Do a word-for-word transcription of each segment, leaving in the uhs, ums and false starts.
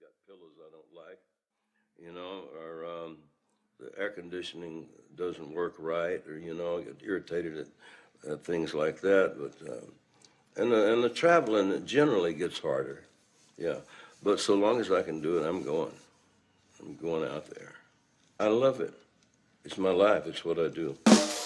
got pillows I don't like, you know, or um, the air conditioning doesn't work right, or, you know, I get irritated at, at things like that. But um, and the, and the traveling generally gets harder, yeah. But so long as I can do it, I'm going. I'm going out there. I love it. It's my life. It's what I do.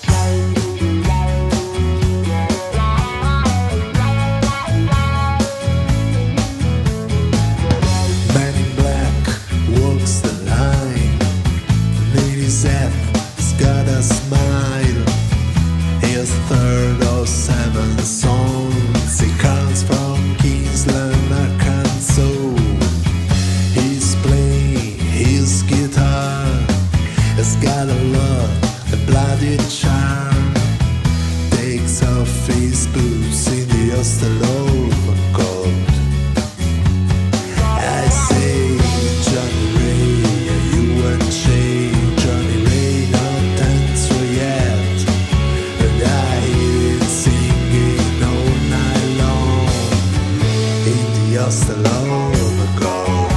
Man in black walks the line. Ladies F has got a smile. His third of seven songs. He comes from Kingsland, Arkansas. He's playing his guitar. He's got a love, a bloody charm. Takes off his boots in the Ostalova cold. I say, Johnny Ray, you and Shay. Johnny Ray, not answer yet. And I hear it singing all night long in the Ostalova cold.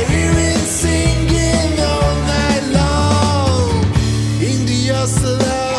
Just love.